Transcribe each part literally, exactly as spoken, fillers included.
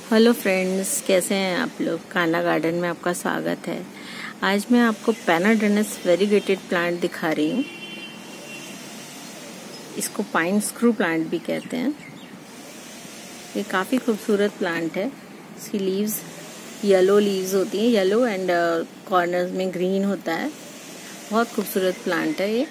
Hello friends, कैसे हैं आप लोग। कान्हा गार्डन में आपका स्वागत है। आज मैं आपको पैनाडेनस वेरीगेटेड प्लांट दिखा रही हूँ। इसको पाइन स्क्रू प्लांट भी कहते हैं। ये काफ़ी खूबसूरत प्लांट है। इसकी लीव्स येलो लीव्स होती हैं, येलो एंड कॉर्नर्स में ग्रीन होता है। बहुत खूबसूरत प्लांट है ये।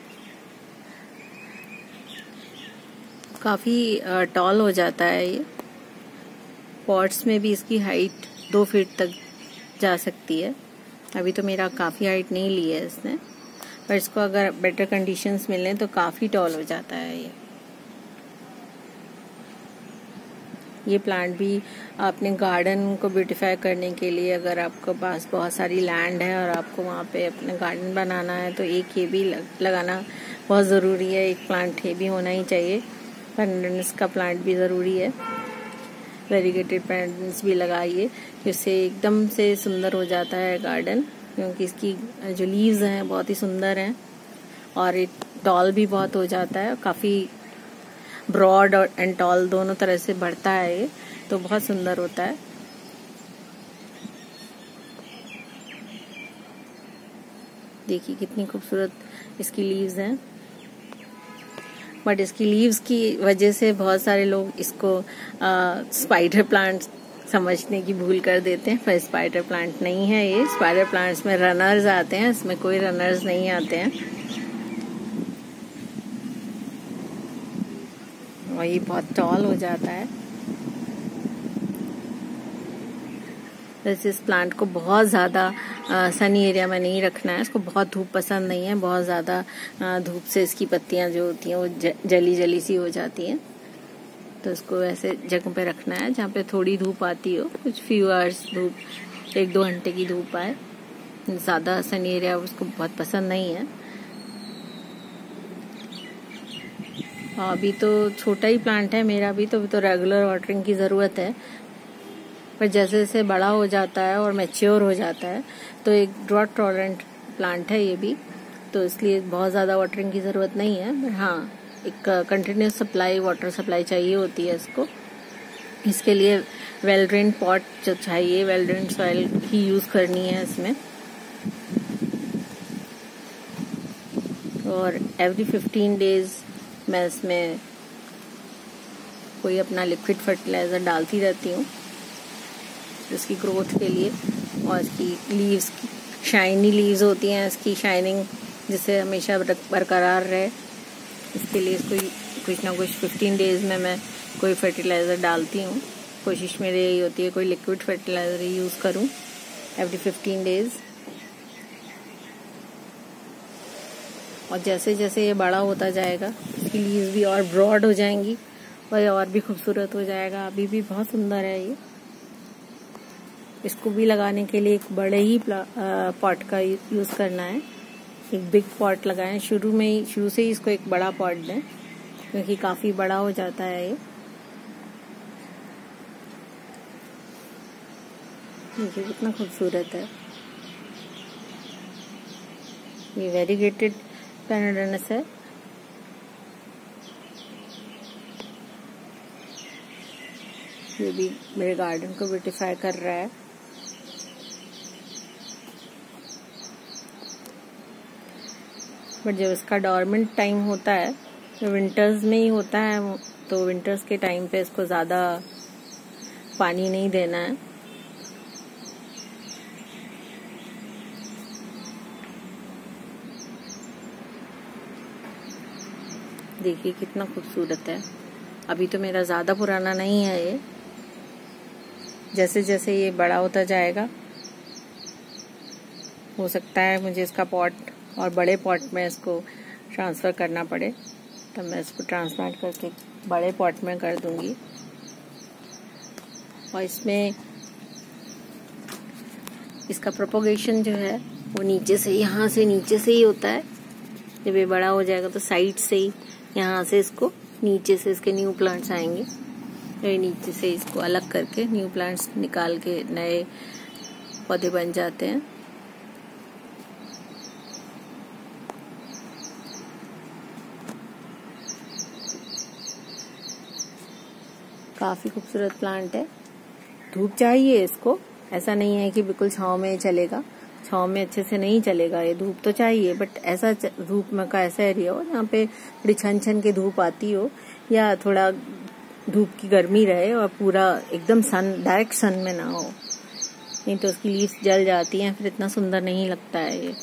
काफ़ी टॉल हो जाता है ये। पॉट्स में भी इसकी हाइट दो फीट तक जा सकती है। अभी तो मेरा काफ़ी हाइट नहीं ली है इसने, पर इसको अगर बेटर कंडीशंस मिलें तो काफ़ी टॉल हो जाता है ये। ये प्लांट भी अपने गार्डन को ब्यूटीफाई करने के लिए, अगर आपके पास बहुत सारी लैंड है और आपको वहाँ पे अपने गार्डन बनाना है तो एक ये भी लगाना बहुत ज़रूरी है। एक प्लांट ये भी होना ही चाहिए। पैनाडेनस का प्लांट भी ज़रूरी है। वेरीगेटेड प्लांट्स भी लगाइए, जिससे एकदम से सुंदर हो जाता है गार्डन, क्योंकि इसकी जो लीव्स हैं बहुत ही सुंदर हैं और ये टॉल भी बहुत हो जाता है। काफ़ी ब्रॉड और एंड टॉल दोनों तरह से बढ़ता है ये, तो बहुत सुंदर होता है। देखिए कितनी खूबसूरत इसकी लीव्स हैं। बट इसकी लीव्स की वजह से बहुत सारे लोग इसको आ, स्पाइडर प्लांट समझने की भूल कर देते हैं, पर स्पाइडर प्लांट नहीं है ये। स्पाइडर प्लांट्स में रनर्स आते हैं, इसमें कोई रनर्स नहीं आते हैं। और ये बहुत टॉल हो जाता है। वैसे इस प्लांट को बहुत ज़्यादा सनी एरिया में नहीं रखना है। इसको बहुत धूप पसंद नहीं है। बहुत ज़्यादा धूप से इसकी पत्तियां जो होती हैं वो जली जली सी हो जाती हैं, तो इसको ऐसे जगह पे रखना है जहाँ पे थोड़ी धूप आती हो, कुछ फ्यू आवर्स धूप, एक दो घंटे की धूप आए। ज़्यादा सनी एरिया उसको बहुत पसंद नहीं है। अभी तो छोटा ही प्लांट है मेरा भी, तो, तो रेगुलर वाटरिंग की ज़रूरत है। पर जैसे जैसे बड़ा हो जाता है और मैच्योर हो जाता है तो एक ड्रॉट टॉलरेंट प्लांट है ये भी, तो इसलिए बहुत ज़्यादा वाटरिंग की ज़रूरत नहीं है। पर हाँ, एक कंटिन्यूस सप्लाई, वाटर सप्लाई चाहिए होती है इसको। इसके लिए वेल ड्रेन्ड पॉट जो चाहिए, वेल ड्रेन्ड सॉइल ही यूज़ करनी है इसमें। और एवरी फिफ्टीन डेज मैं इसमें कोई अपना लिक्विड फर्टिलाइज़र डालती रहती हूँ इसकी ग्रोथ के लिए। और इसकी लीव्स की शाइनी लीव्स होती हैं, इसकी शाइनिंग जिससे हमेशा बरकरार रहे, इसके लिए इसको कुछ ना कुछ फिफ्टीन डेज में मैं कोई फर्टिलाइज़र डालती हूँ। कोशिश मेरी यही होती है कोई लिक्विड फर्टिलाइज़र ही यूज़ करूँ एवरी फिफ्टीन डेज। और जैसे जैसे ये बड़ा होता जाएगा इसकी लीव्स भी और ब्रॉड हो जाएंगी और ये और भी खूबसूरत हो जाएगा। अभी भी बहुत सुंदर है ये। इसको भी लगाने के लिए एक बड़े ही पॉट का यूज़ करना है। एक बिग पॉट लगाएं शुरू में ही, शुरू से ही इसको एक बड़ा पॉट दें, क्योंकि काफ़ी बड़ा हो जाता है ये। देखिए कितना खूबसूरत है। ये वेरीगेटेड पैनाडेनस है। ये भी मेरे गार्डन को ब्यूटीफाई कर रहा है। बट जब इसका डॉर्मेंट टाइम होता है, तो विंटर्स में ही होता है, तो विंटर्स के टाइम पे इसको ज़्यादा पानी नहीं देना है। देखिए कितना खूबसूरत है। अभी तो मेरा ज़्यादा पुराना नहीं है ये। जैसे जैसे ये बड़ा होता जाएगा, हो सकता है मुझे इसका पॉट और बड़े पॉट में इसको ट्रांसफ़र करना पड़े, तब मैं इसको ट्रांसप्लांट करके बड़े पॉट में कर दूंगी। और इसमें इसका प्रोपोगेशन जो है वो नीचे से, यहाँ से नीचे से ही होता है। जब ये बड़ा हो जाएगा तो साइड से ही, यहाँ से इसको नीचे से इसके न्यू प्लांट्स आएंगे। ये नीचे से इसको अलग करके न्यू प्लांट्स निकाल के नए पौधे बन जाते हैं। काफ़ी खूबसूरत प्लांट है। धूप चाहिए इसको, ऐसा नहीं है कि बिल्कुल छांव में चलेगा, छांव में अच्छे से नहीं चलेगा, ये धूप तो चाहिए, बट ऐसा धूप में का ऐसा एरिया हो जहाँ पे थोड़ी छन छन की धूप आती हो, या थोड़ा धूप की गर्मी रहे और पूरा एकदम सन डायरेक्ट सन में ना हो, नहीं तो उसकी लीव्स जल जाती हैं, फिर इतना सुंदर नहीं लगता है ये।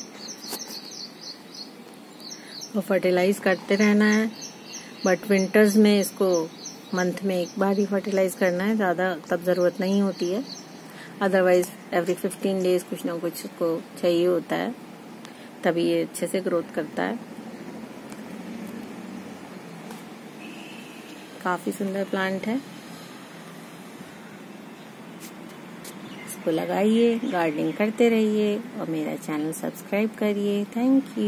तो फर्टिलाइज करते रहना है, बट विंटर्स में इसको मंथ में एक बार ही फर्टिलाइज करना है, ज़्यादा तब ज़रूरत नहीं होती है। अदरवाइज एवरी फिफ्टीन डेज कुछ ना कुछ उसको चाहिए होता है, तभी ये अच्छे से ग्रोथ करता है। काफ़ी सुंदर प्लांट है, इसको लगाइए, गार्डनिंग करते रहिए और मेरा चैनल सब्सक्राइब करिए। Thank you.